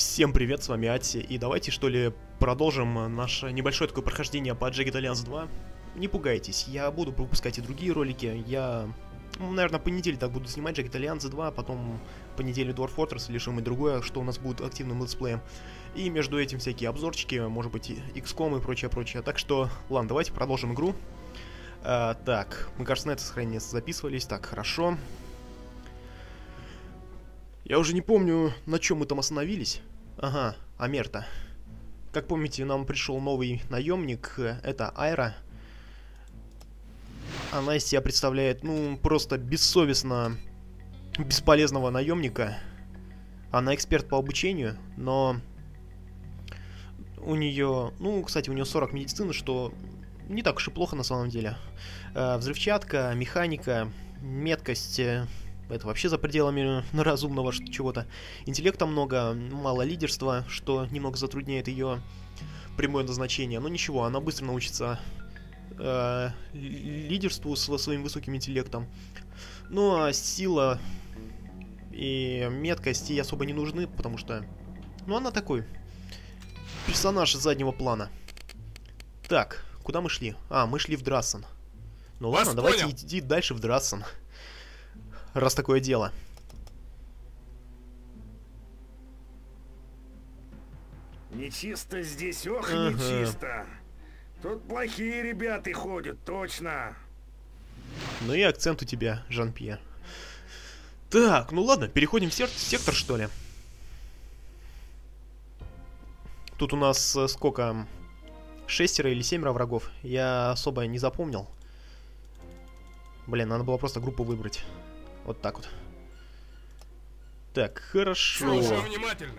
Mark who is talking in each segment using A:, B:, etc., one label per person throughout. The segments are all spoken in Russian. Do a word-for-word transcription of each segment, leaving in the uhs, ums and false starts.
A: Всем привет, с вами Атси, и давайте что ли продолжим наше небольшое такое прохождение по Jagged Alliance два. Не пугайтесь, я буду пропускать и другие ролики, я, ну, наверное, по неделе так буду снимать Jagged Alliance два, потом по неделе Dwarf Fortress или что-нибудь другое, что у нас будет активным летсплеем. И между этим всякие обзорчики, может быть, икс ком и прочее-прочее. Так что, ладно, давайте продолжим игру. А, так, мы, кажется, на это сохранение записывались, так, хорошо. Я уже не помню, на чем мы там остановились. Ага, Амерта. Как помните, нам пришел новый наемник. Это Айра. Она из себя представляет, ну, просто бессовестно бесполезного наемника. Она эксперт по обучению, но у нее, ну, кстати, у нее сорок медицины, что не так уж и плохо на самом деле. Взрывчатка, механика, меткость. Это вообще за пределами разумного чего-то. Интеллекта много, мало лидерства, что немного затрудняет ее прямое назначение. Но ничего, она быстро научится э, лидерству со своим высоким интеллектом. Ну а сила и меткость ей особо не нужны, потому что, ну, она такой персонаж заднего плана. Так, куда мы шли? А, мы шли в Драссен. Ну ладно,
B: Вас
A: давайте
B: понял.
A: идти дальше в Драссен. Раз такое дело.
B: Нечисто здесь, ох,
A: Ага.
B: нечисто. Тут плохие ребята ходят, точно.
A: Ну и акцент у тебя, Жан-Пьер. Так, ну ладно, переходим в сер- сектор, что ли. Тут у нас э, сколько? Шестеро или семеро врагов. Я особо не запомнил. Блин, надо было просто группу выбрать. Вот так вот. Так, хорошо.
B: Слушаю внимательно.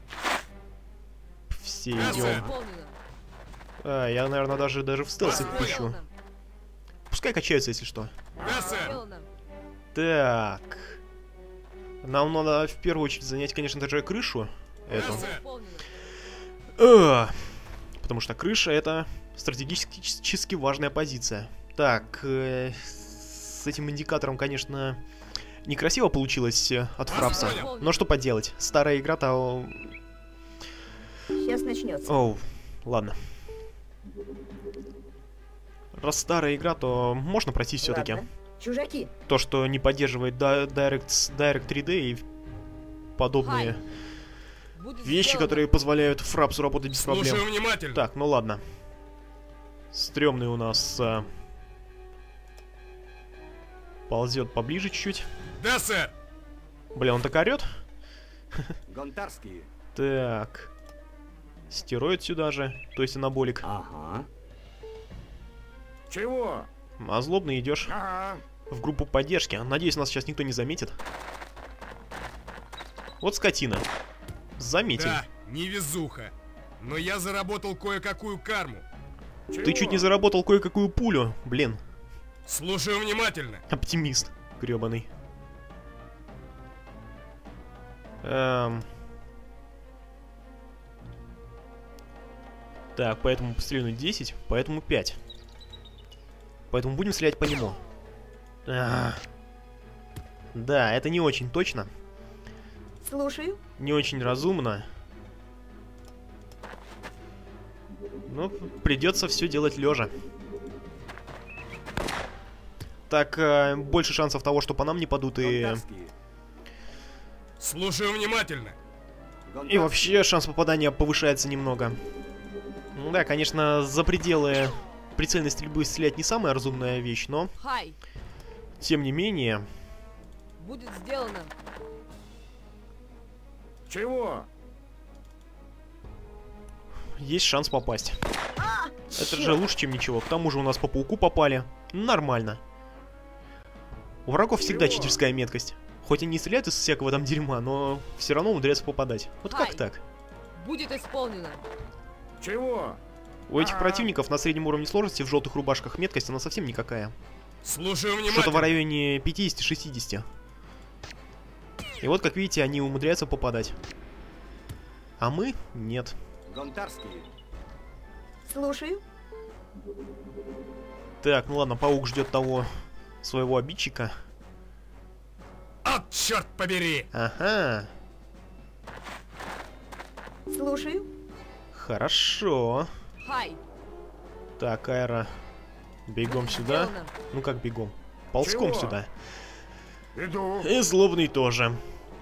A: Все
B: Да, сэр.
A: идем. А, я, наверное, даже, даже в стелс их пущу. Пускай качаются, если что.
B: Да, сэр.
A: Так. Нам надо в первую очередь занять, конечно же, крышу. Эту.
B: Да, сэр.
A: А, потому что крыша — это стратегически важная позиция. Так, э, с этим индикатором, конечно, некрасиво получилось э, от Фрапса. Но что поделать, старая игра-то...
C: Сейчас начнется.
A: Оу, ладно. Раз старая игра, то можно пройти все-таки.
C: Ладно. Чужаки.
A: То, что не поддерживает да- Direct, Direct три дэ и подобные вещи, которые позволяют Фрапсу работать без проблем.
B: Слушаю внимательно.
A: Так, ну ладно. Стрёмный у нас а, ползет поближе чуть-чуть.
B: Да, сэр.
A: Бля, он так орёт.
D: Гонтарские.
A: Так. Стероид сюда же, то есть анаболик.
D: Ага.
B: Чего?
A: А злобный идешь
B: Ага.
A: в группу поддержки. Надеюсь, нас сейчас никто не заметит. Вот скотина. Заметил.
B: Да, невезуха. Но я заработал кое-какую карму.
A: Ты чуть не заработал кое-какую пулю. Блин,
B: Слушаю внимательно.
A: оптимист грёбаный. Эм... Так, поэтому стрельнуть десять, поэтому пять. Поэтому будем стрелять по нему. А. Да, это не очень точно,
C: Слушаю.
A: не очень разумно. Но придется все делать лежа. Так, э, больше шансов того, что по нам не падут, и...
D: Гонтарские.
B: Слушаю внимательно.
A: И вообще шанс попадания повышается немного. Ну да, конечно, за пределы прицельной стрельбы стрелять не самая разумная вещь, но,
E: Хай,
A: тем не менее,
E: будет сделано.
B: Чего?
A: есть шанс попасть. Это же лучше, чем ничего. К тому же у нас по пауку попали. Нормально. У врагов всегда
B: Чего?
A: читерская меткость. Хоть они и стреляют из всякого там дерьма, но все равно умудряются попадать. Вот как
E: Хай.
A: так?
E: Будет исполнено.
B: Чего?
A: У этих
B: Ага.
A: противников на среднем уровне сложности в желтых рубашках меткость, она совсем никакая.
B: Слушаю
A: Что-то в
B: внимательно.
A: районе пятидесяти-шестидесяти. И вот, как видите, они умудряются попадать. А мы — нет.
D: Гонтарские.
C: Слушаю.
A: Так, ну ладно, паук ждет того своего обидчика.
B: От, черт побери!
A: Ага.
C: Слушаю.
A: Хорошо.
E: Хай.
A: Так, Айра. Бегом
E: Будет
A: сюда.
E: сделано.
A: Ну как бегом? Ползком
B: Чего?
A: сюда.
B: Иду.
A: И злобный тоже.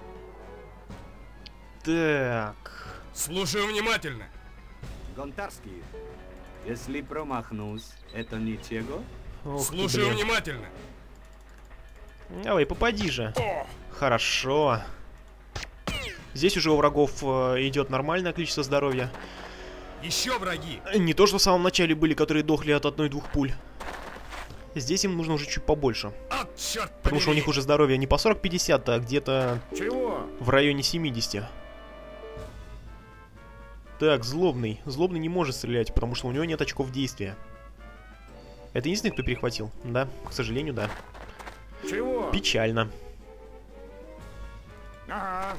A: Так.
B: Слушаю внимательно.
D: Гонтарский. Если промахнусь, это ничего?
A: Ох ты,
B: Слушаю
A: блин.
B: внимательно.
A: Давай, попади же. Хорошо. Здесь уже у врагов э, идет нормальное количество здоровья.
B: Еще враги.
A: Не то, что в самом начале были, которые дохли от одной-двух пуль. Здесь им нужно уже чуть побольше.
B: От черт
A: Потому что у
B: побери.
A: них уже здоровье не по сорок-пятьдесят, а где-то
B: Чего?
A: в районе семидесяти. Так, злобный. Злобный не может стрелять, потому что у него нет очков действия. Это единственный, кто перехватил? Да, к сожалению, да.
B: Чего?
A: Печально.
B: Ага.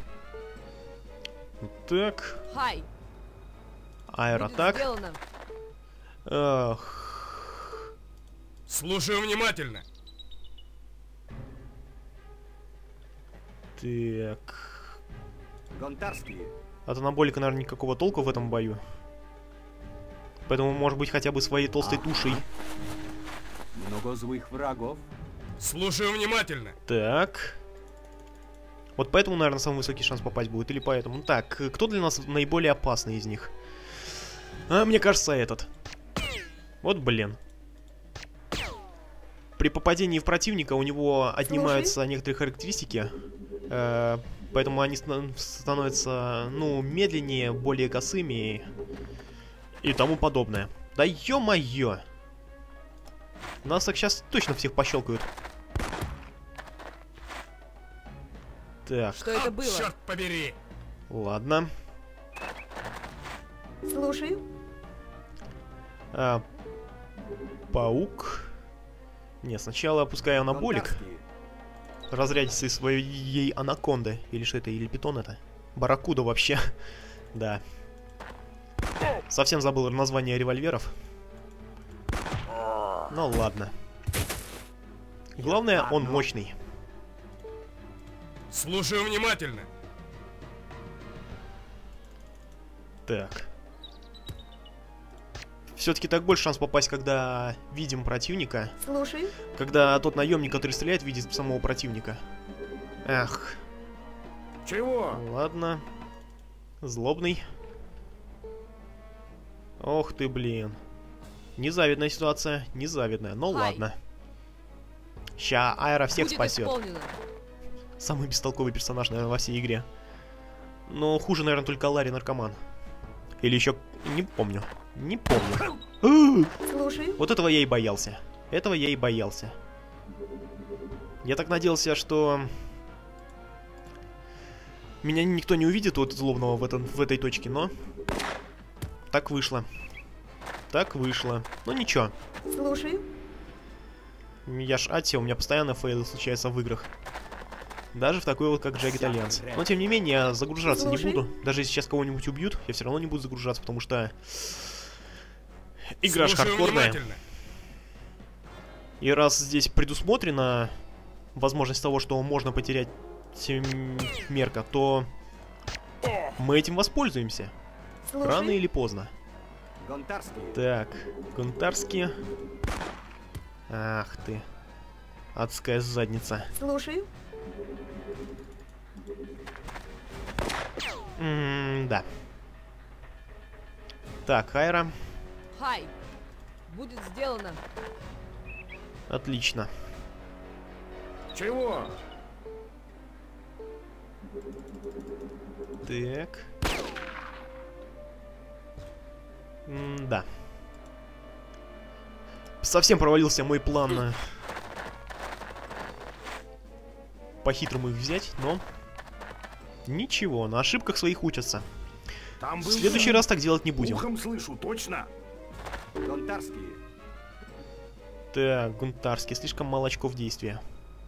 A: Так,
E: Хай. Будет
A: аэротак.
E: сделано.
A: Ах,
B: Слушаю внимательно.
A: так.
D: Гонтарский.
A: От анаболика, наверное, никакого толку в этом бою. Поэтому, может быть, хотя бы своей толстой
D: Ага.
A: тушей.
D: Много злых врагов.
B: Слушаю внимательно.
A: Так. Вот поэтому, наверное, самый высокий шанс попасть будет. Или поэтому. Так, кто для нас наиболее опасный из них? А, мне кажется, этот. Вот, блин. При попадении в противника у него отнимаются некоторые характеристики. э, Поэтому они ста- становятся, ну, медленнее, более косыми и тому подобное. Да ё-моё! Нас так сейчас точно всех пощелкают. Так,
E: Что это
B: От
E: было?
B: черт побери.
A: ладно.
C: Слушаю.
A: А, паук. Не, сначала пускай анаболик
D: Гонтарский.
A: разрядится из своей анаконды. Или что это? Или питон это? Барракуда вообще. Да. Совсем забыл название револьверов. Ну ладно. Главное, он мощный.
B: Слушаю внимательно.
A: Так. Все-таки так больше шанс попасть, когда видим противника.
C: Слушаю.
A: Когда тот наемник, который стреляет, видит самого противника. Эх.
B: Чего?
A: Ладно. Злобный. Ох ты, блин. Незавидная ситуация. Незавидная. Но
E: Хай.
A: ладно. Ща Айра всех
E: Будет
A: спасет.
E: исполнено.
A: Самый бестолковый персонаж, наверное, во всей игре. Но хуже, наверное, только Ларри Наркоман. Или еще... Не помню. Не помню. А!
C: Слушаю.
A: Вот этого я и боялся. Этого я и боялся. Я так надеялся, что... Меня никто не увидит вот злобного в, этом, в этой точке, но... Так вышло. Так вышло. Ну ничего.
C: Слушаю.
A: Я ж Ати, у меня постоянно фейлы случаются в играх. Даже в такой вот, как Jagged Alliance. Но тем не менее, я загружаться не
C: Слушай.
A: буду. Даже если сейчас кого-нибудь убьют, я все равно не буду загружаться, потому что... Игра ж
B: Слушаю
A: хардкорная.
B: внимательно.
A: И раз здесь предусмотрена возможность того, что можно потерять м, мерка, то мы этим воспользуемся.
C: Слушаю.
A: Рано или поздно.
D: Гонтарский.
A: Так, Гонтарский. Ах ты. Адская задница.
C: Слушаю.
A: М-да. Так, Айра.
E: Хай. Будет сделано.
A: Отлично.
B: Чего?
A: Так. М-да. Совсем провалился мой план э, по-хитрому их взять, но... Ничего, на ошибках своих учатся.
B: Там
A: В
B: был
A: следующий раз так делать не будем.
B: Ухом слышу, точно.
D: Гонтарский.
A: Так, Гунтарский, слишком мало очков действия.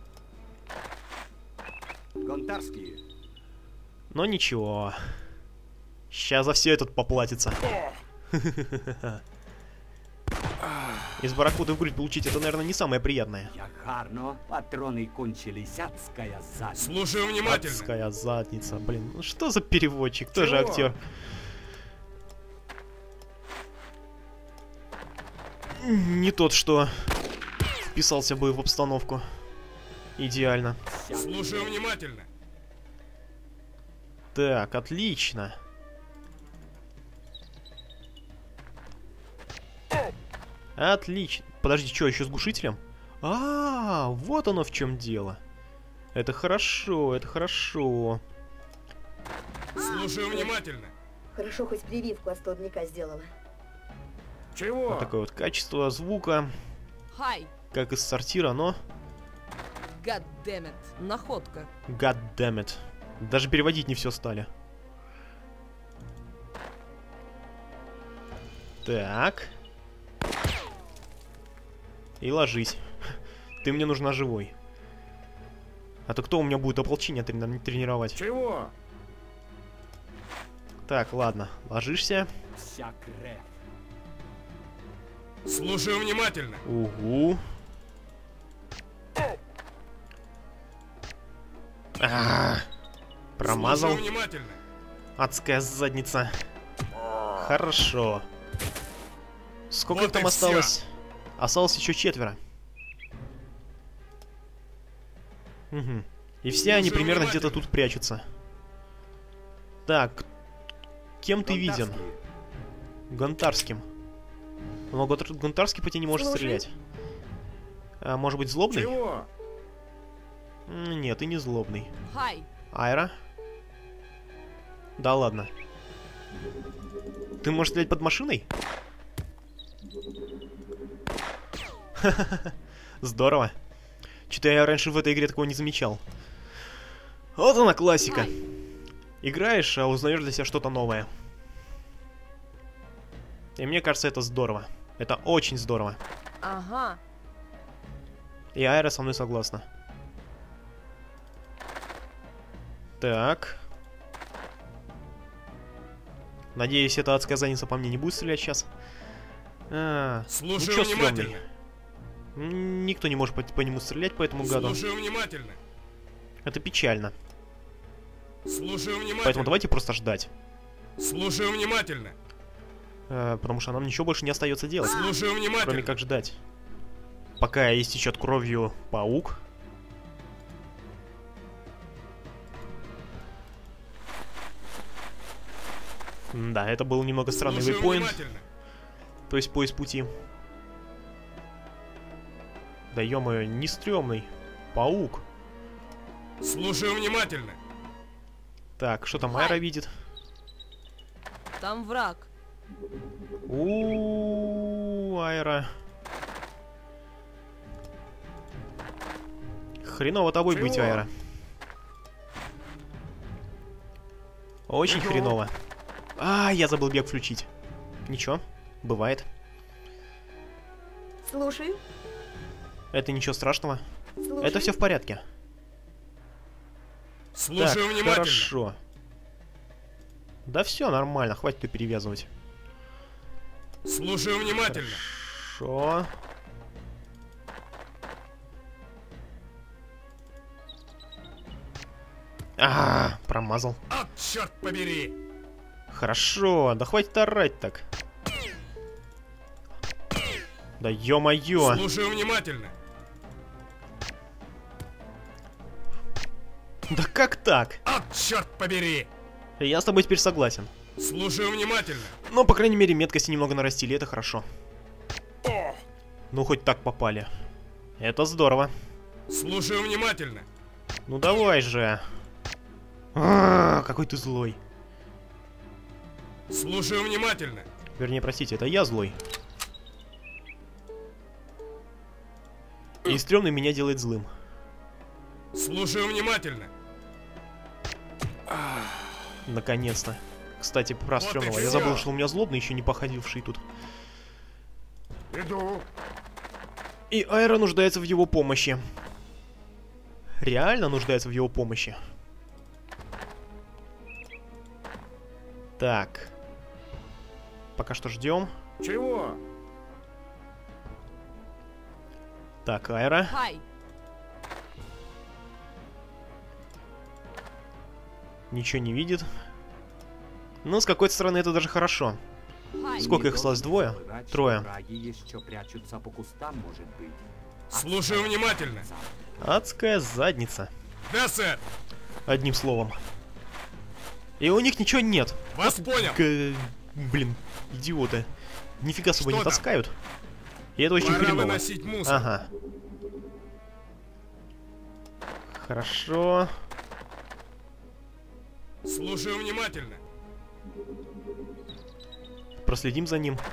D: Гонтарский.
A: Но ничего. Сейчас за все этот поплатится. Из барракуды в грудь получить это, наверное, не самое приятное.
D: Я гарно, патроны кончились, адская задница.
B: Слушаю внимательно.
A: Адская задница, блин. Ну что за переводчик? Тоже
B: Чего?
A: актер. не тот, что вписался бы в обстановку. Идеально.
B: Слушаю внимательно.
A: Так, отлично. Отлично. Подожди, что, еще с глушителем? А, вот оно в чем дело. Это хорошо, это хорошо.
B: Слушаю внимательно.
C: Хорошо, хоть прививку от столбняка сделала.
D: Чего?
A: Вот такое вот качество звука,
E: Хай.
A: как из сортира, но...
E: God damn it. Находка.
A: God damn it. Даже переводить не все стали. Так. И ложись. Ты мне нужна живой. А то кто у меня будет ополчение трени- тренировать?
D: Чего?
A: Так, ладно. Ложишься.
D: Вся кровь.
B: Слушаю внимательно.
A: Угу. А, промазал.
B: Слушаю внимательно.
A: Адская задница. Хорошо. Сколько
B: Вот
A: там
B: и всё.
A: осталось? Осталось еще четверо. Угу. И все они
B: Слушаю
A: примерно где-то
B: внимательно.
A: тут прячутся. Так. Кем ты виден?
D: Гонтарский.
A: Гонтарским. Но Гонтар- Гонтарский по тебе не может
C: Слушай.
A: стрелять. А может быть злобный?
D: Чего?
A: М, Нет, и не злобный.
E: Хай.
A: Айра? Да ладно. Ты можешь стрелять под машиной? Здорово. Что-то я раньше в этой игре такого не замечал. Вот она классика. Играешь, а узнаешь для себя что-то новое. И мне кажется, это здорово. Это очень здорово.
E: Ага.
A: И Айра со мной согласна. Так. Надеюсь, эта адская задница по мне не будет стрелять сейчас. А,
B: Слушаю
A: ничего
B: внимательно.
A: стрёмный. М, Никто не может по, по нему стрелять, по этому гаду.
B: Слушаю внимательно.
A: Это печально.
B: Слушаю внимательно.
A: Поэтому давайте просто ждать.
B: Слушаю внимательно.
A: Э, потому что нам ничего больше не остается делать,
B: Слушаю внимательно.
A: кроме как ждать. Пока истечет кровью паук. Да, это был немного странный
B: Слушаю
A: вейпоинт.
B: внимательно.
A: То есть поиск пути. Да ё-моё, не стрёмный. Паук.
B: Слушаю внимательно.
A: Так, что там Айра видит?
E: Там враг.
A: У Айра. Хреново тобой
D: Чего?
A: быть, Айра. Очень
D: Иду.
A: хреново. А, я забыл бег включить. Ничего, бывает.
C: Слушаю.
A: Это ничего страшного.
C: Слушаю.
A: Это все в порядке.
B: Слушаю
A: Так,
B: внимательно.
A: хорошо. Да все нормально, хватит ее перевязывать.
B: Слушаю внимательно.
A: Хорошо. А, промазал.
B: От, черт побери.
A: Хорошо, да хватит орать так. Да ё-моё.
B: Слушаю внимательно.
A: Да как так?
B: От, черт побери.
A: Я с тобой теперь согласен.
B: Слушаю внимательно.
A: Но, по крайней мере, меткости немного нарастили, это хорошо. Ну, хоть так попали. Это здорово.
B: Слушаю внимательно.
A: Ну, давай же. А, какой ты злой.
B: Слушаю внимательно.
A: Вернее, простите, это я злой. И стрёмный меня делает злым.
B: Слушаю внимательно.
A: Наконец-то. Кстати, про
B: Вот и
A: стрёмного. Я
B: всё.
A: забыл, что у меня злобный, еще не походивший тут.
D: Иду.
A: И Айра нуждается в его помощи. Реально нуждается в его помощи. Так. Пока что ждем.
D: Чего?
A: Так, Айра.
E: Хай.
A: Ничего не видит. Ну, с какой-то стороны, это даже хорошо.
E: Хай. Хай.
A: Сколько их осталось? Двое? Трое.
B: Слушаю внимательно.
A: Адская задница.
B: Да, сэр.
A: Одним словом. И у них ничего нет.
B: Вас понял.
A: К- Блин, идиоты. Нифига собой
B: Что
A: не
B: там?
A: таскают. И это очень
B: Пора
A: хреново.
B: выносить мусор.
A: Ага. Хорошо.
B: Слушаю внимательно.
A: Проследим за ним.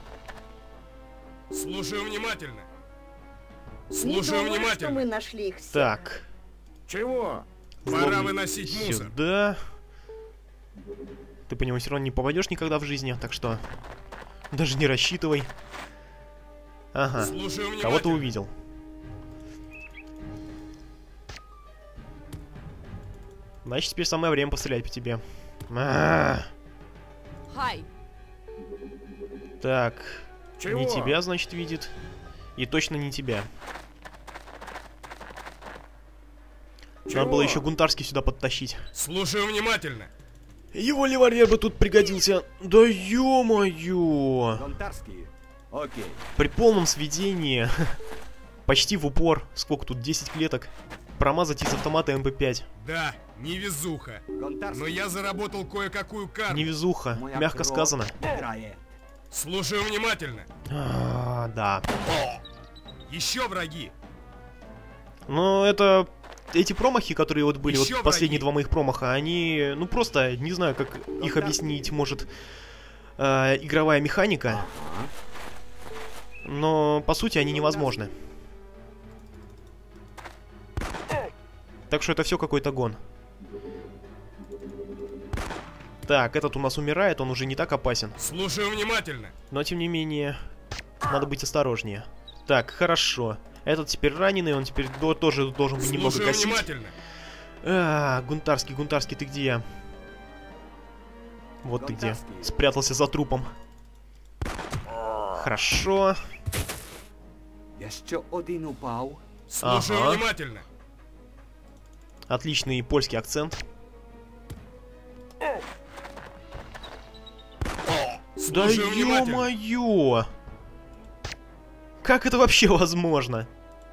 B: Слушаю внимательно.
C: Не
B: Слушаю
C: думаю, что
B: внимательно.
C: мы нашли их всех.
A: Так.
D: Чего?
B: Пора
A: Злобный
B: выносить мусор.
A: Сюда. Ты по нему все равно не попадешь никогда в жизни, так что даже не рассчитывай. Ага.
B: Слушаю внимательно.
A: Кого-то увидел. Значит, теперь самое время пострелять по тебе. А-а-а.
E: Хай.
A: Так.
D: Чего?
A: Не тебя, значит, видит. И точно не тебя.
D: Чего?
A: Надо было еще Гунтарский сюда подтащить.
B: Слушаю внимательно.
A: Его револьвер бы тут пригодился. Да ё-моё!
D: Гонтарский. Окей.
A: При полном сведении, почти в упор, сколько тут, десять клеток, промазать из автомата эм пэ пять.
B: Да, невезуха.
D: Гонтарский.
B: Но я заработал кое-какую карту.
A: Невезуха,
D: Моя
A: мягко
D: кровь
A: сказано.
D: играет.
B: Слушаю внимательно.
A: А, да.
B: Еще враги.
A: Но это... Эти промахи, которые вот были,
B: Ещё
A: вот последние
B: враги.
A: два моих промаха, они, ну просто, не знаю, как их объяснить, может, э, игровая механика, но по сути они невозможны. Так что это все какой-то гон. Так, этот у нас умирает, он уже не так опасен.
B: Слушаю внимательно.
A: Но тем не менее, надо быть осторожнее. Так, хорошо. Этот теперь раненый, он теперь до- тоже должен быть немного
B: Слушаю
A: косить.
B: внимательно.
A: А, Гунтарский, Гунтарский, ты где? Вот ты где.
D: Гунтарский.
A: Спрятался за трупом. Хорошо.
D: Еще один упал.
B: Слушаю
A: Ага.
B: внимательно.
A: Отличный польский акцент. Да
B: Слушаю внимательно.
A: ё-моё! Как это вообще возможно?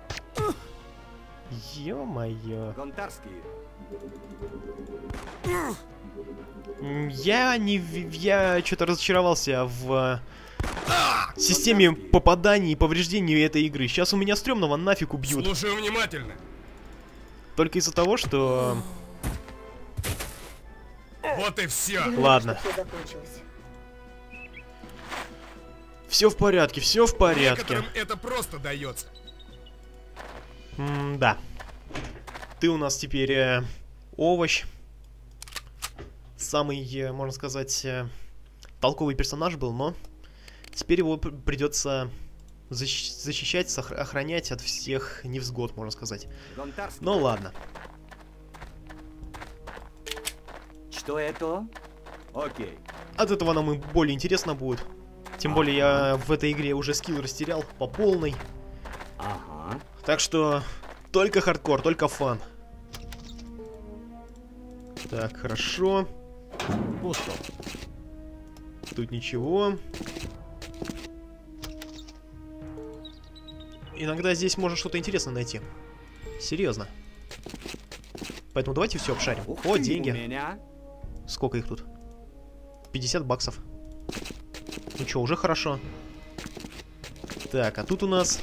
A: Ё-моё.
D: Гонтарский.
A: М, Я не... в- Я что-то разочаровался в э, системе попаданий и повреждений этой игры. Сейчас у меня стрёмного нафиг убьют.
B: Слушаю внимательно.
A: Только из-за того, что...
B: Вот и все.
C: Не думаю,
A: Ладно.
C: что всё закончилось.
A: Все в порядке, все в порядке.
B: Некоторым это просто дается.
A: М, да. Ты у нас теперь э, овощ. Самый, э, можно сказать, э, толковый персонаж был, но теперь его пр- придется защ- защищать, сох- охранять от всех невзгод, можно сказать.
D: Гонтарский.
A: Ну ладно.
D: Что это? Окей.
A: От этого нам и более интересно будет. Тем более я в этой игре уже скилл растерял по полной.
D: Ага.
A: Так что только хардкор, только фан. Так, хорошо.
D: Пусто.
A: Тут ничего. Иногда здесь можно что-то интересное найти. Серьезно. Поэтому давайте все обшарим.
D: Ух
A: О,
D: ты,
A: деньги.
D: у меня.
A: Сколько их тут? пятьдесят баксов. Ну что, уже хорошо. Так, а тут у нас...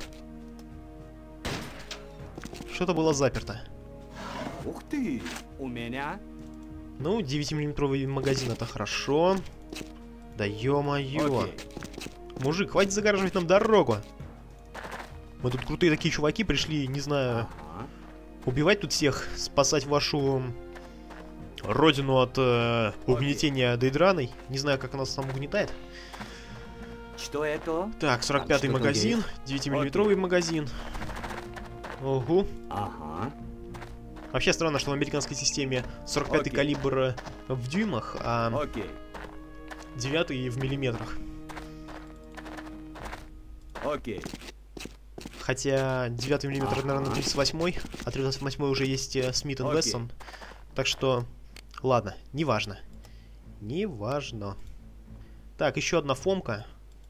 A: Что-то было заперто.
D: Ух ты, у меня.
A: Ну, девятимиллиметровый магазин, это хорошо. Да ё-моё.
D: Окей.
A: Мужик, хватит загораживать нам дорогу. Мы тут крутые такие чуваки пришли, не знаю,
D: Ага.
A: убивать тут всех, спасать вашу родину от э, угнетения Дейдраной. Не знаю, как она нас там угнетает.
D: Что это?
A: Так, сорок пятый
D: Там что-то
A: магазин, девятимиллиметровый магазин. Ого.
D: Ага.
A: Вообще странно, что в американской системе сорок пятый
D: Окей.
A: калибр э, в дюймах, а
D: Окей.
A: девятый в миллиметрах.
D: Окей.
A: Хотя девятый миллиметр,
D: Ага.
A: наверное, тридцать восьмой, а тридцать восьмой уже есть э, Смит энд
D: Окей.
A: Вессон. Так что, ладно, неважно. Неважно. Так, еще одна фомка.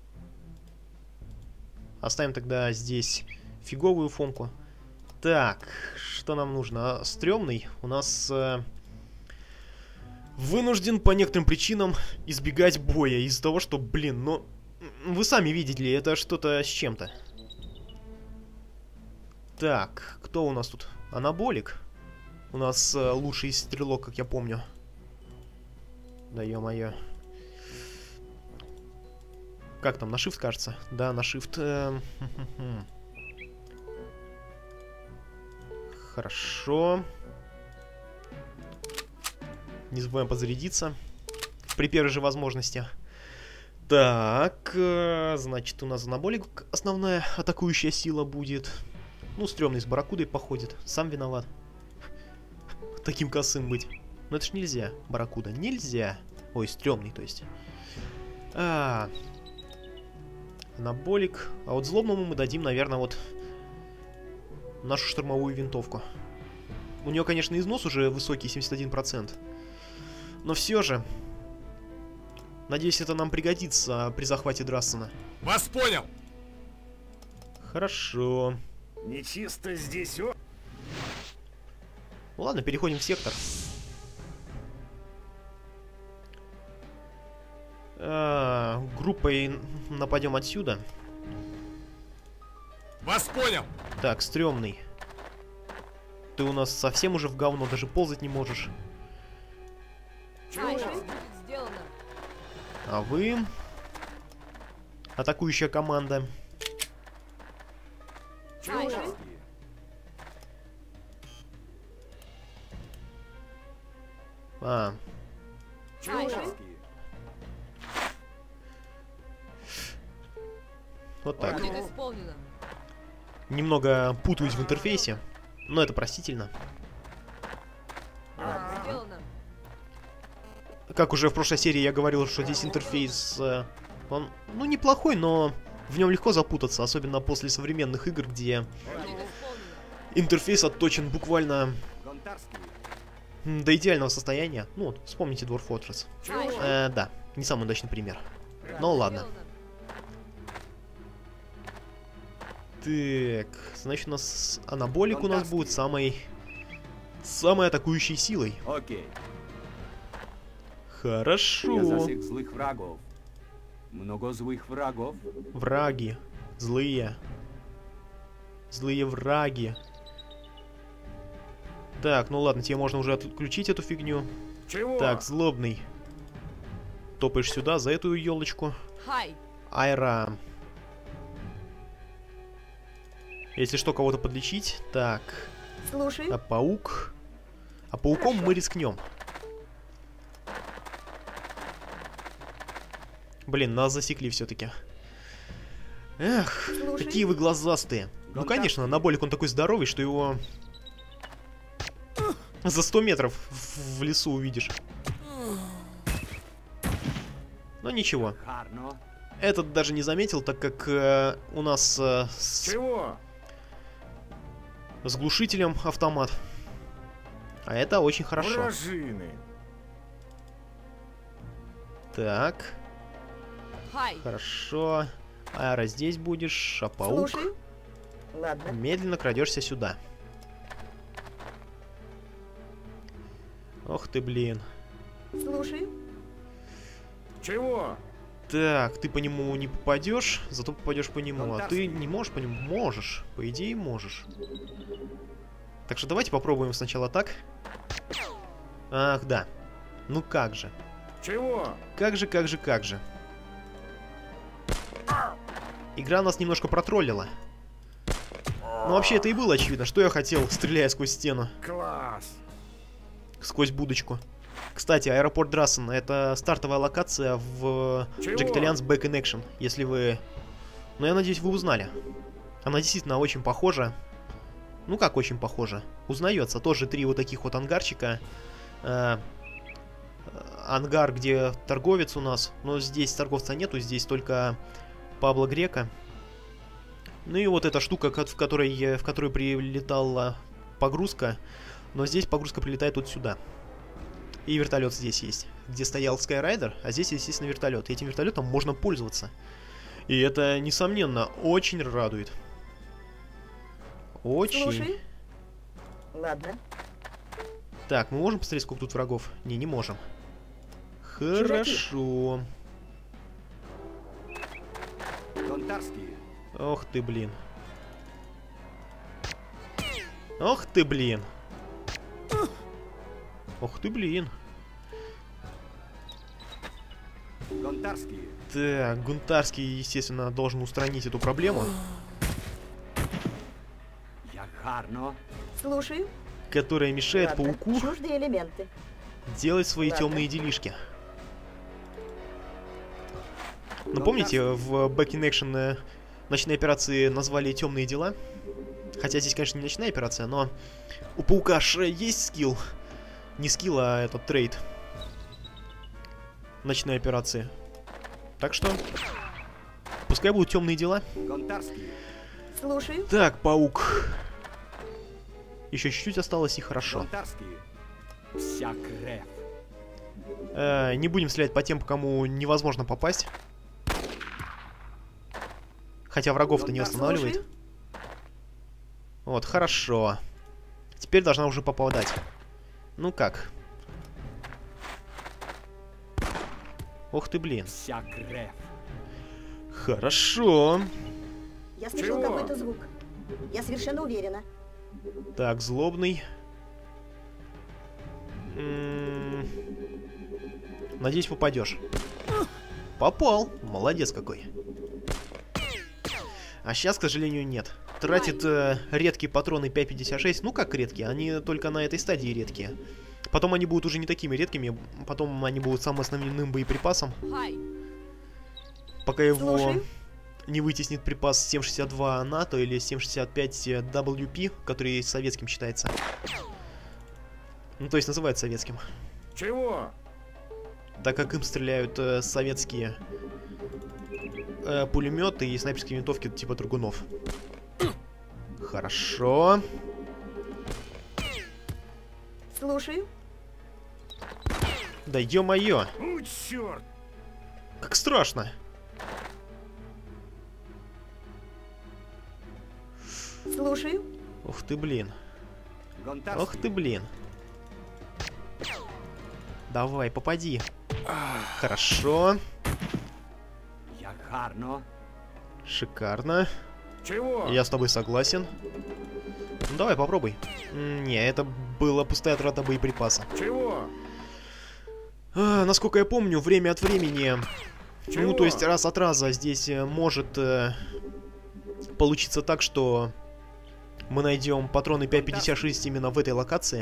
A: Оставим тогда здесь фиговую фомку. Так, что нам нужно? Стрёмный у нас э, вынужден по некоторым причинам избегать боя из-за того, что, блин, ну, вы сами видели, это что-то с чем-то. Так, кто у нас тут? Анаболик. У нас э, лучший стрелок, как я помню. Да ё-моё. Как там, на shift, кажется? Да, на shift. Э, Хорошо. Не забываем подзарядиться при первой же возможности. Так, э, значит, у нас анаболик основная атакующая сила будет. Ну, стрёмный с барракудой походит. Сам виноват. Таким косым быть. Но это ж нельзя, барракуда. Нельзя. Ой, стрёмный, то есть. А, анаболик. А вот злобному мы дадим, наверное, вот нашу штурмовую винтовку. У нее, конечно, износ уже высокий, семьдесят один процент. Но все же. Надеюсь, это нам пригодится при захвате Драссена.
B: Вас понял!
A: Хорошо.
F: Нечисто здесь, о...
A: Ну ладно, переходим в сектор. А, группой нападем отсюда.
B: Вас понял!
A: Так, стрёмный. Ты у нас совсем уже в говно, даже ползать не можешь.
E: Хай, будет сделано.
A: А вы... Атакующая команда.
E: Хай,
A: А,
E: хай.
A: вот так.
E: Будет исполнено.
A: Немного путаюсь в интерфейсе, но это простительно.
E: Сделано.
A: Как уже в прошлой серии я говорил, что здесь интерфейс, э, он, ну, неплохой, но в нем легко запутаться, особенно после современных игр, где
E: Будет исполнено.
A: интерфейс отточен буквально
D: Гонтарский.
A: м, до идеального состояния. Ну, вот, вспомните Dwarf Fortress.
E: Хай,
A: Э, да, не самый удачный пример. Ну ладно.
E: сделано.
A: Так, значит, у нас анаболик у нас будет самой... самой атакующей силой.
D: Окей. Я
A: Хорошо.
D: засек злых врагов. Много злых врагов.
A: Враги. Злые. Злые враги. Так, ну ладно, тебе можно уже отключить эту фигню.
F: Чего?
A: Так, злобный. Топаешь сюда, за эту елочку.
E: Хай.
A: Айра. Если что, кого-то подлечить. Так.
C: Слушай.
A: А паук? А пауком мы рискнем. Блин, нас засекли все-таки. Эх,
C: Слушай.
A: какие вы глазастые. Ну, конечно, анаболик он такой здоровый, что его за сто метров в, в лесу увидишь. Но ничего.
D: Гарно.
A: Этот даже не заметил, так как э, у нас э, с,
F: Чего?
A: с глушителем автомат. А это очень хорошо.
F: Вражины.
A: Так,
E: Хай.
A: хорошо. Айра, здесь будешь, а паук
C: Слушай. Ладно.
A: медленно крадешься сюда. Ох ты, блин.
C: Слушай.
F: Чего?
A: Так, ты по нему не попадешь, зато попадешь по нему. А ты не можешь по нему? Можешь. По идее, можешь. Так что давайте попробуем сначала так. Ах, да. Ну как же.
F: Чего?
A: Как же, как же, как же. Игра нас немножко протроллила. Ну, вообще, это и было очевидно. Что я хотел, стреляя сквозь стену.
F: Класс.
A: Сквозь будочку. Кстати, аэропорт Драссен — это стартовая локация в
F: Чего?
A: Jagged Alliance Back in Action. Если вы... Ну, я надеюсь, вы узнали. Она действительно очень похожа. Ну, как очень похожа? Узнается. Тоже три вот таких вот ангарчика. Э, ангар, где торговец у нас. Но здесь торговца нету, здесь только Пабло Грека. Ну и вот эта штука, в которой, в которой прилетала погрузка. Но здесь погрузка прилетает вот сюда. И вертолет здесь есть. Где стоял Skyraider, а здесь, естественно, вертолет. И этим вертолетом можно пользоваться. И это, несомненно, очень радует. Очень.
C: Слушай. Ладно.
A: Так, мы можем посмотреть, сколько тут врагов? Не, не можем. Хорошо.
D: Гонтарские.
A: Ох ты, блин. Ох ты, блин. Ох ты, блин.
D: Гонтарские.
A: Так, Гунтарский, естественно, должен устранить эту проблему,
D: Як гарно.
C: Слушаю.
A: которая мешает
C: Ладно.
A: пауку
C: Чуждые элементы.
A: делать свои
C: Ладно.
A: темные делишки. Ну, помните, в Back in Action э, ночные операции назвали темные дела? Хотя здесь, конечно, не ночная операция, но у паука ж есть скилл. Не скилл, а этот трейд. Ночной операции. Так что, пускай будут темные дела.
D: Гонтарские.
C: Слушаю.
A: Так, паук. Еще чуть-чуть осталось, и хорошо.
D: Гонтарские. Вся крев.
A: Э, не будем стрелять по тем, по кому невозможно попасть. Хотя врагов-то не восстанавливает.
C: Слушаю.
A: Вот, хорошо. Теперь должна уже попадать. Ну как? Ох ты, блин.
D: Вся крев.
A: Хорошо.
C: Я слышал
F: Чего?
C: какой-то звук. Я совершенно уверена.
A: Так, злобный. М-м. Надеюсь, попадешь. Попал. Молодец какой. А сейчас, к сожалению, нет. Тратит э, редкие патроны пять пятьдесят шесть. Ну как редкие? Они только на этой стадии редкие. Потом они будут уже не такими редкими. Потом они будут самым основным боеприпасом.
E: Хай.
A: Пока его
C: Слушаю.
A: не вытеснит припас семь шестьдесят два НАТО или семь шестьдесят пять дабл ю пи, который советским считается. Ну, то есть называется советским.
F: Чего?
A: Так как им стреляют э, советские э, пулеметы и снайперские винтовки типа Драгунов. Хорошо.
C: Слушаю.
A: Да ё-моё,
F: У, черт!
A: как страшно.
C: Слушаю.
A: Ух ты, блин.
D: Гонтарские.
A: Ох ты, блин. Давай, попади. Хорошо.
D: Як гарно.
A: Шикарно.
F: Чего?
A: Я с тобой согласен. Ну, давай, попробуй. М, Не, это была пустая трата боеприпаса.
F: Чего?
A: А, насколько я помню, время от времени... Ну,
F: Чего?
A: то есть раз от раза здесь э, может э, получиться так, что мы найдем патроны пять пятьдесят шесть именно в этой локации.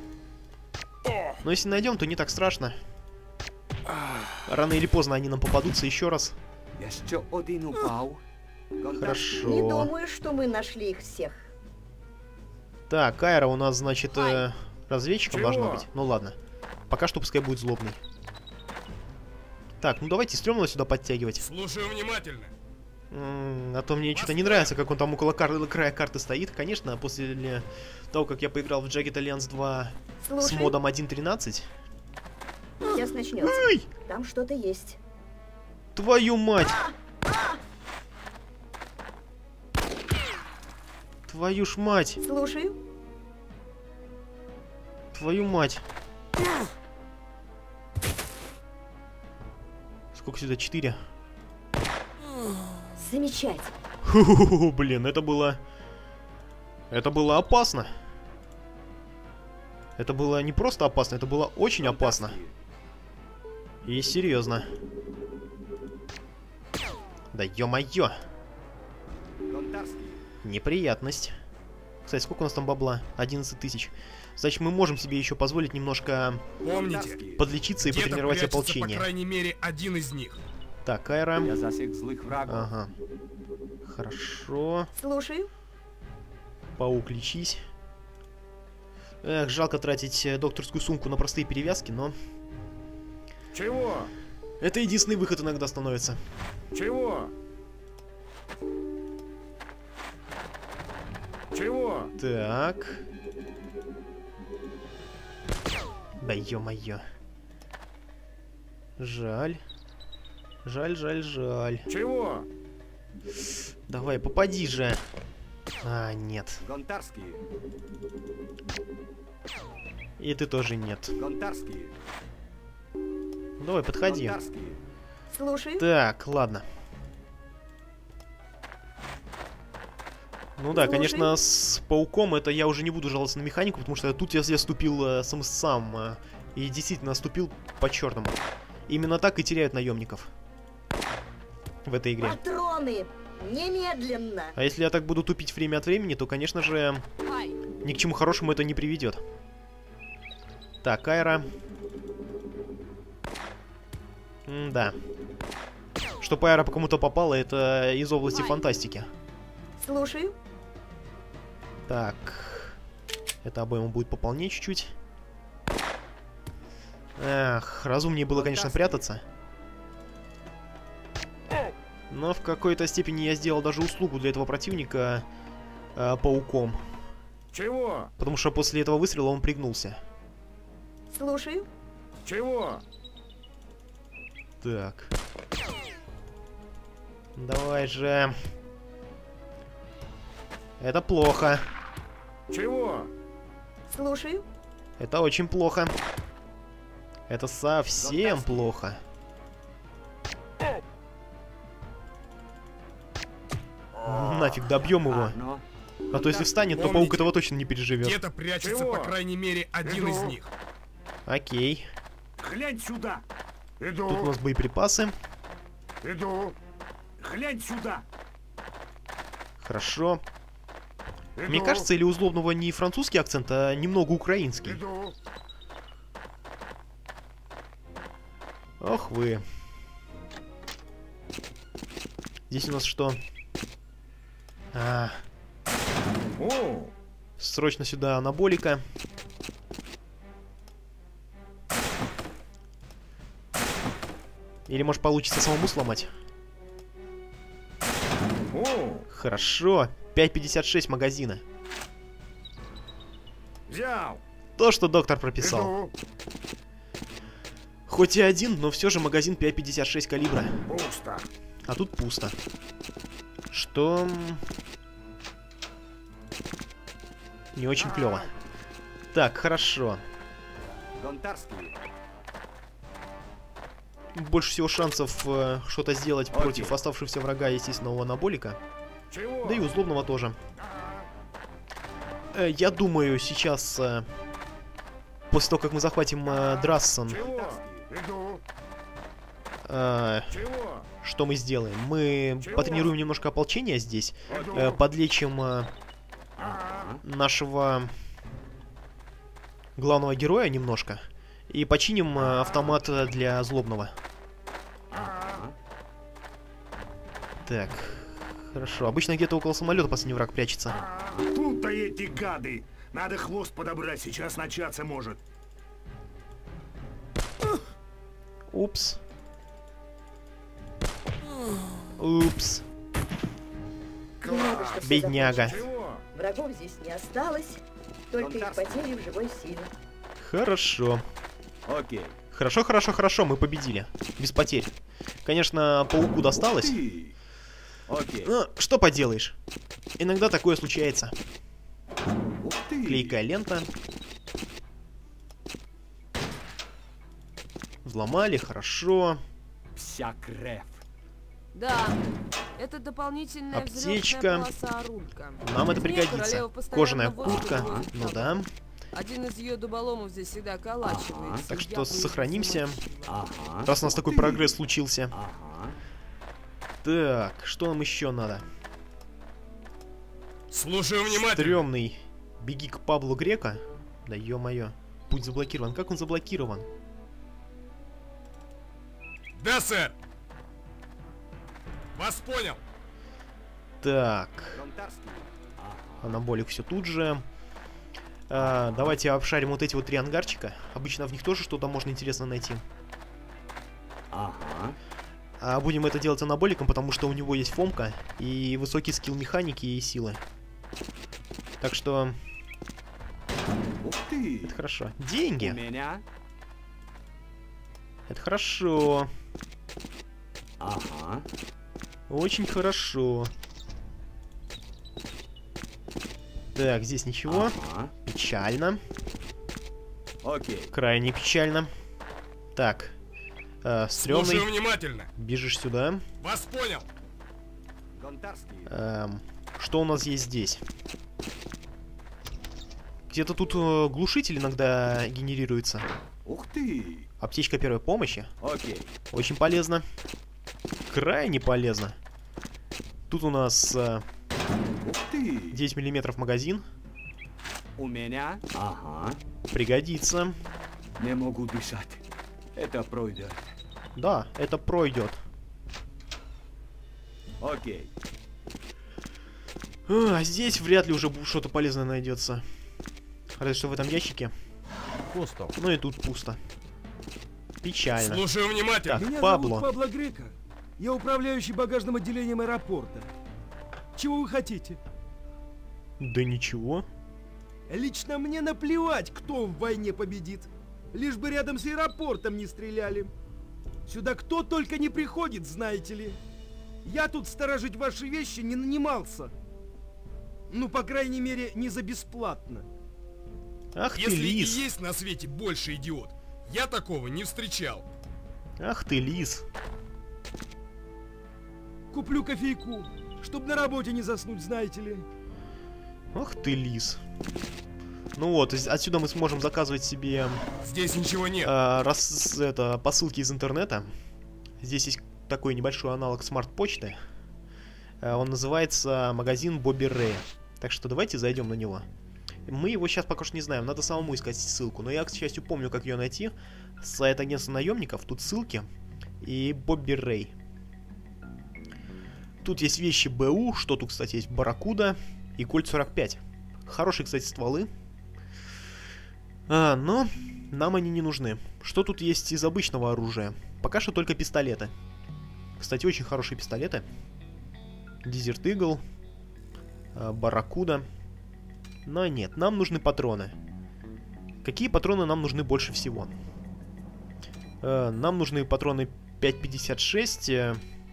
A: Но если найдем, то не так страшно. Рано или поздно они нам попадутся еще раз.
D: Еще один упал. Гонтарские.
C: Не
A: Хорошо.
C: думаю, что мы нашли их всех.
A: Так, Кайра у нас, значит, э, разведчиком
F: Чего?
A: должна быть. Ну ладно. Пока что пускай будет злобный. Так, ну давайте стрёмного сюда подтягивать.
B: Слушаю внимательно.
A: М, А то мне что-то не нравится, как он там около кар- края карты стоит. Конечно, после того, как я поиграл в Jagged Alliance два с
C: Слушай.
A: модом один тринадцать.
C: Сейчас начнется.
A: Ай!
C: Там что-то есть.
A: Твою мать! Твою ж мать!
C: Слушаю.
A: Твою мать! Сколько сюда? Четыре?
C: Замечательно.
A: Ху-ху-ху, блин, это было... Это было опасно. Это было не просто опасно, это было очень опасно. И серьезно. Да ё-моё!
D: Гонтарские.
A: Неприятность. Кстати, сколько у нас там бабла? одиннадцать тысяч. Значит, мы можем себе еще позволить немножко
B: Помните,
A: подлечиться и
B: где-то
A: потренировать
B: прячется, по
A: ополчение.
B: крайней мере, один из них.
A: Так, Кайра.
D: Я засек злых врагов.
A: Ага. Хорошо.
C: Слушаю.
A: Паук, лечись. Эх, жалко тратить э, докторскую сумку на простые перевязки, но...
F: Чего?
A: Это единственный выход иногда становится.
F: Чего? Чего?
A: Так. Да ё-моё. Жаль. Жаль, жаль, жаль.
F: Чего?
A: Давай, попади же. А, нет.
D: Гонтарские.
A: И ты тоже нет.
D: Гонтарские.
A: Давай, подходи.
D: Гонтарские.
C: Слушаю.
A: Так, ладно. Ну да,
C: Слушай.
A: конечно, с пауком это я уже не буду жаловаться на механику, потому что тут я, я ступил э, сам сам э, и действительно ступил по черному. Именно так и теряют наемников в этой игре.
C: Патроны! Немедленно!
A: А если я так буду тупить время от времени, то, конечно же,
E: Хай.
A: ни к чему хорошему это не приведет. Так, Айра. М-да. Чтоб Айра по кому-то попала, это из области
E: Хай.
A: фантастики.
C: Слушаю.
A: Так. Это обойма будет пополнее чуть-чуть. Эх, разумнее было, конечно, прятаться. Но в какой-то степени я сделал даже услугу для этого противника э, пауком.
F: Чего?
A: Потому что после этого выстрела он пригнулся.
C: Слушаю.
F: Чего?
A: Так. Давай же. Это плохо.
F: Чего?
C: Слушаю.
A: Это очень плохо. Это совсем плохо. Нафиг, добьем его.
D: А, ну,
A: А то если встанет, то
B: Помните,
A: паук этого точно не переживет.
B: Где-то прячется,
F: Чего?
B: по крайней мере, один
F: Иду.
B: из них.
A: Окей.
F: Глянь сюда.
A: Тут у
F: Иду.
A: нас боеприпасы.
F: Иду. Глянь сюда.
A: Хорошо.
F: Иду.
A: Мне кажется, или у Злобного не французский акцент, а немного украинский.
F: Иду.
A: Ох вы. Здесь у нас что? А,
F: О,
A: срочно сюда анаболика. Или может получится самому сломать?
F: о,
A: Хорошо. пять пятьдесят шесть магазина.
F: взял.
A: То, что доктор прописал.
F: Иду.
A: Хоть и один, но все же магазин пять пятьдесят шесть калибра.
F: Пусто.
A: А тут пусто. Что... Не очень клево. Так, хорошо.
D: Гонтарские.
A: Больше всего шансов э, что-то сделать
D: Окей.
A: против оставшегося врага, естественно, у анаболика.
F: Чего?
A: Да и у Злобного тоже. Э, я думаю, сейчас... э, после того, как мы захватим э, Драссон,
F: Чего? Иду.
A: э,
F: Чего?
A: что мы сделаем? Мы
F: Чего?
A: потренируем немножко ополчения здесь,
F: Иду.
A: э, подлечим э,
F: Ага.
A: нашего главного героя немножко и починим э, автомат э, для Злобного.
F: Ага.
A: Так, хорошо. Обычно где-то около самолета последний враг прячется.
F: Тут-то эти гады. Надо хвост подобрать, сейчас начаться может.
A: Упс. Упс.
C: Рада, что всё
A: Бедняга.
C: закончилось.
F: Чего?
C: Врагов здесь не осталось, только их
D: Гонтарский.
C: потери в живой силе.
A: Хорошо.
D: Окей.
A: Хорошо, хорошо, хорошо, мы победили. Без потерь. Конечно, пауку досталось.
D: Ты. Окей.
A: Но что поделаешь? Иногда такое случается.
D: Ух ты.
A: Клейкая лента. Взломали, хорошо.
D: Вся кровь.
E: Да, это дополнительная
A: Аптечка.
E: взлетная полоса оружка.
A: Нам это
E: Без нее
A: пригодится.
E: королева постоянно
A: Кожаная
E: воздух
A: куртка.
E: выводит
A: Ну
E: на
A: да.
E: бок. Один из ее дуболомов здесь всегда околачивается.
A: Так что
E: явно
A: сохранимся.
E: незамутчиво.
D: Ага.
A: Раз у нас
D: Ух
A: такой
D: ты.
A: прогресс случился.
D: Ага.
A: Так, что нам еще надо?
B: Слушаю внимательно.
A: Стрёмный. Беги к Паблу Грека. Да ё-моё. Путь заблокирован. Как он заблокирован?
B: Да, сэр. Вас понял.
A: Так.
D: Гонтарские. Ага.
A: Анаболик все тут же. А, давайте обшарим вот эти вот три ангарчика. Обычно в них тоже что-то можно интересно найти.
D: Ага.
A: А будем это делать анаболиком, потому что у него есть фомка и высокий скилл механики и силы. Так что
D: Ух ты.
A: это хорошо.
D: У
A: Деньги.
D: меня
A: Это хорошо.
D: Ага.
A: Очень хорошо. Так, здесь ничего.
D: Ага.
A: Печально.
D: Окей.
A: Крайне печально. Так. Э, стрёмный.
B: Слушаю внимательно.
A: Бежишь сюда.
B: Вас понял.
D: Гонтарский.
A: Эм, что у нас есть здесь? Где-то тут э, глушитель иногда генерируется.
D: Ух ты.
A: Аптечка первой помощи.
D: Окей.
A: Очень полезно. Крайне полезно. Тут у нас э,
D: Ух ты.
A: девять миллиметров магазин.
D: У меня. Ага.
A: Пригодится.
D: Не могу дышать. Это пройдет.
A: Да, это пройдет.
D: Окей.
A: А здесь вряд ли уже что-то полезное найдется. Разве что в этом ящике.
G: Пусто.
A: Ну и тут пусто. Печально.
B: Слушаю внимательно.
A: Так,
G: Меня
A: Пабло.
G: зовут Пабло Грека. Я управляющий багажным отделением аэропорта. Чего вы хотите?
A: Да ничего.
G: Лично мне наплевать, кто в войне победит. Лишь бы рядом с аэропортом не стреляли. Сюда кто только не приходит, знаете ли. Я тут сторожить ваши вещи не нанимался. Ну, по крайней мере, не за бесплатно.
A: Ах ты,
B: Если и
A: лис.
B: есть на свете больше идиот, я такого не встречал.
A: Ах ты, лис.
G: Куплю кофейку, чтобы на работе не заснуть, знаете ли.
A: Ах ты, лис. Ну вот, из- отсюда мы сможем заказывать себе
B: Здесь ничего нет.
A: э, рас- это, посылки из интернета. Здесь есть такой небольшой аналог смарт-почты. Э, он называется магазин Бобби Рэя. Так что давайте зайдем на него. Мы его сейчас пока что не знаем, надо самому искать ссылку. Но я, к счастью, помню, как ее найти. Сайт агентства наемников, тут ссылки. И Бобби Рэй. Тут есть вещи БУ, что тут, кстати, есть Барракуда и Кольт сорок пять. Хорошие, кстати, стволы. А, но нам они не нужны. Что тут есть из обычного оружия? Пока что только пистолеты. Кстати, очень хорошие пистолеты. Desert Eagle, Барракуда. Но нет, нам нужны патроны. Какие патроны нам нужны больше всего? Э, нам нужны патроны пять пятьдесят шесть. Э,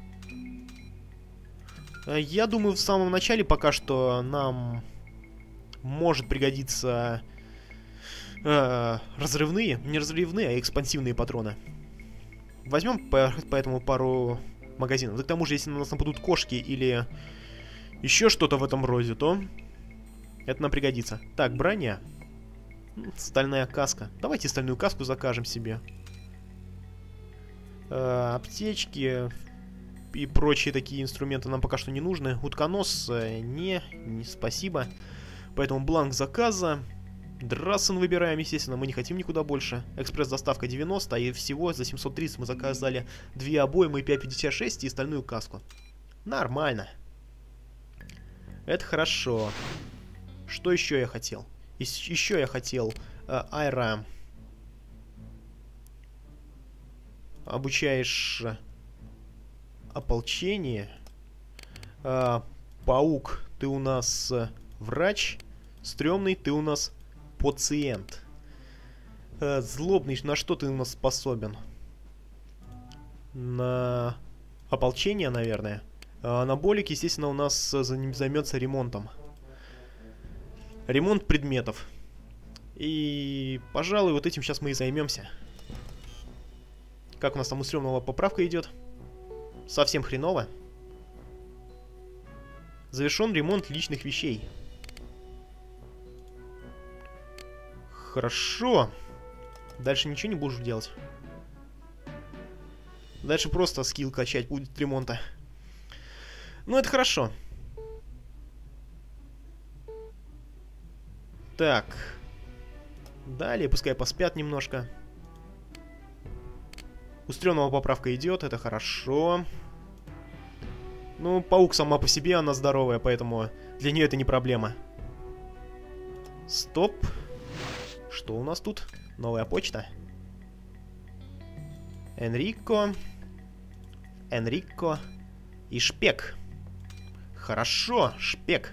A: я думаю, в самом начале пока что нам может пригодиться э, разрывные, не разрывные, а экспансивные патроны. Возьмем по, поэтому пару магазинов. Да к тому же, если на нас нападут кошки или еще что-то в этом роде, то это нам пригодится. Так, броня. Стальная каска. Давайте стальную каску закажем себе. Э, аптечки и прочие такие инструменты нам пока что не нужны. Утконос э, не, не, спасибо. Поэтому бланк заказа. Драссен выбираем, естественно, мы не хотим никуда больше. Экспресс-доставка девяносто, и всего за семьсот тридцать мы заказали две обоймы пять пятьдесят шесть и стальную каску. Нормально. Это хорошо. Что еще я хотел? Еще я хотел э, аэро... Обучаешь ополчение. Э, паук, ты у нас э, врач. Стрёмный, ты у нас пациент. Э, злобный, на что ты у нас способен? На ополчение, наверное. Э, анаболик, естественно, у нас э, займется ремонтом. Ремонт предметов. И, пожалуй, вот этим сейчас мы и займемся. Как у нас там у стрёмного поправка идет? Совсем хреново. Завершен ремонт личных вещей. Хорошо. Дальше ничего не будешь делать. Дальше просто скилл качать будет ремонта. Ну, это хорошо. Так. Далее, пускай поспят немножко. У стрёмного поправка идет, это хорошо. Ну, паук сама по себе, она здоровая, поэтому для нее это не проблема. Стоп. Что у нас тут? Новая почта. Энрико. Энрико. И Шпек. Хорошо, Шпек.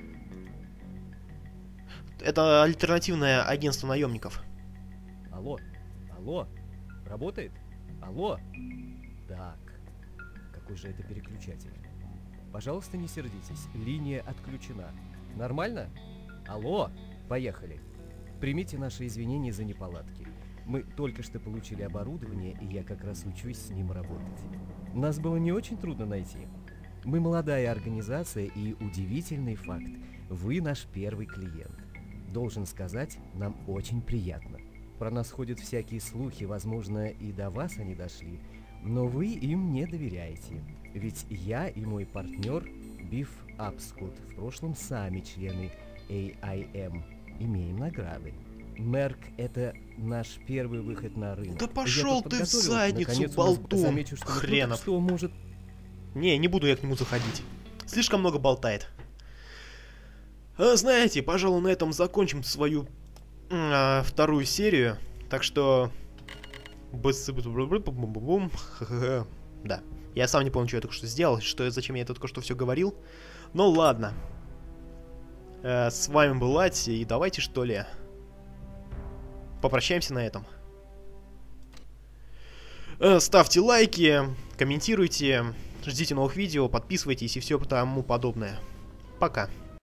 A: Это альтернативное агентство наемников.
H: Алло, алло, работает? Алло? Так, какой же это переключатель? Пожалуйста, не сердитесь, линия отключена. Нормально? Алло? Поехали. Примите наши извинения за неполадки. Мы только что получили оборудование, и я как раз учусь с ним работать. Нас было не очень трудно найти. Мы молодая организация, и удивительный факт. Вы наш первый клиент. Должен сказать, нам очень приятно. Про нас ходят всякие слухи, возможно, и до вас они дошли. Но вы им не доверяете. Ведь я и мой партнер Биф Апскот, в прошлом сами члены эй ай эм, имеем награды. Мерк — это наш первый выход на рынок.
A: Да пошел ты в задницу,
H: Наконец,
A: болтун,
H: замечу, что
A: хренов.
H: Что может...
A: Не, не буду я к нему заходить. Слишком много болтает. А, знаете, пожалуй, на этом закончим свою а, вторую серию. Так что... Да. Я сам не помню, что я только что сделал, что, зачем я это только что все говорил. Ну ладно. А, с вами был Ати, и давайте, что ли, попрощаемся на этом. А, ставьте лайки, комментируйте, ждите новых видео, подписывайтесь и все тому подобное. Пока.